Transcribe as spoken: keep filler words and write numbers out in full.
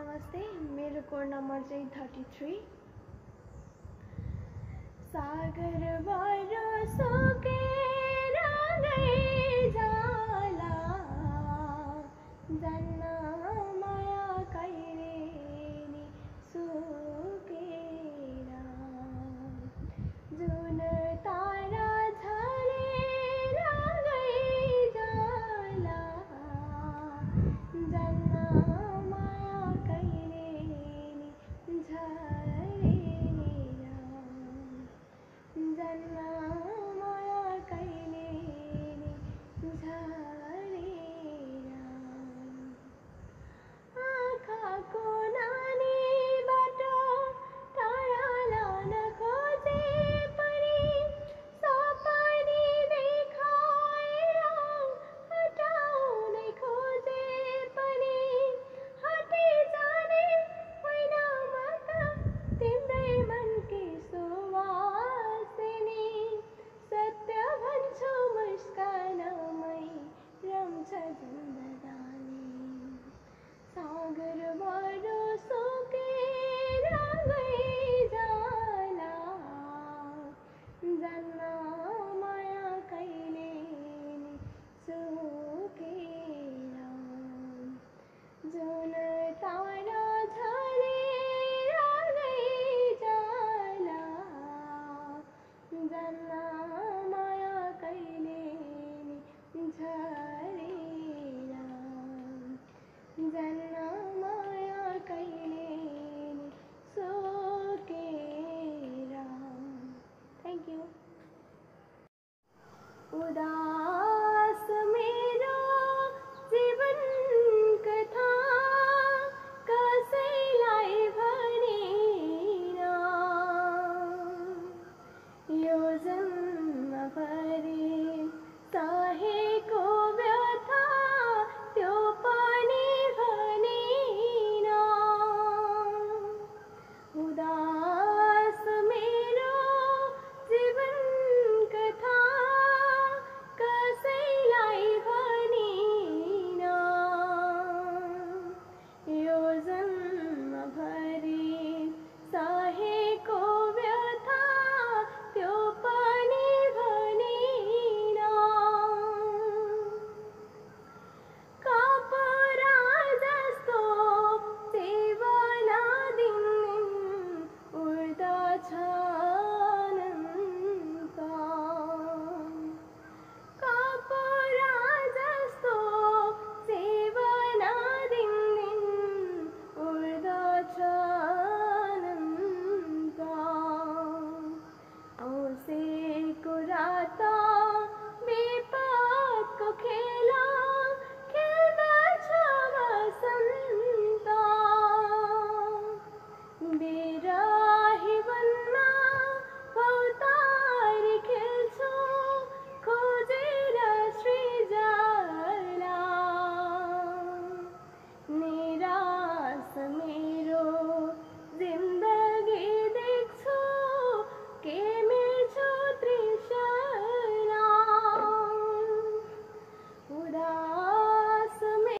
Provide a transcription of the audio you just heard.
नमस्ते, मेरो code number चाहिँ थर्टी थ्री। सागर बरसोकेर गइजाला जन्ना माया कहिले नि सुकेर जुन तारा झरेर गइजाला जन्ना माया कहिले नि झरेर जन्ना माया कहिले नि झरेर आँखाको नानीबाट टाढा लान खोजे पनि सपनी देखाएर हटाउन खोजे पनि हटी जाने होइन म त तिम्रै मनकी सुवासिनी सत्य भन्छु मुस्कानमै रम्छ जिन्दगानी सागर बरसोकेर गइजाला जन्ना माया कहिले नि सुकेर जुन तारा झरेर गइजाला जन्ना माया कहिले नि झरेर जन्ना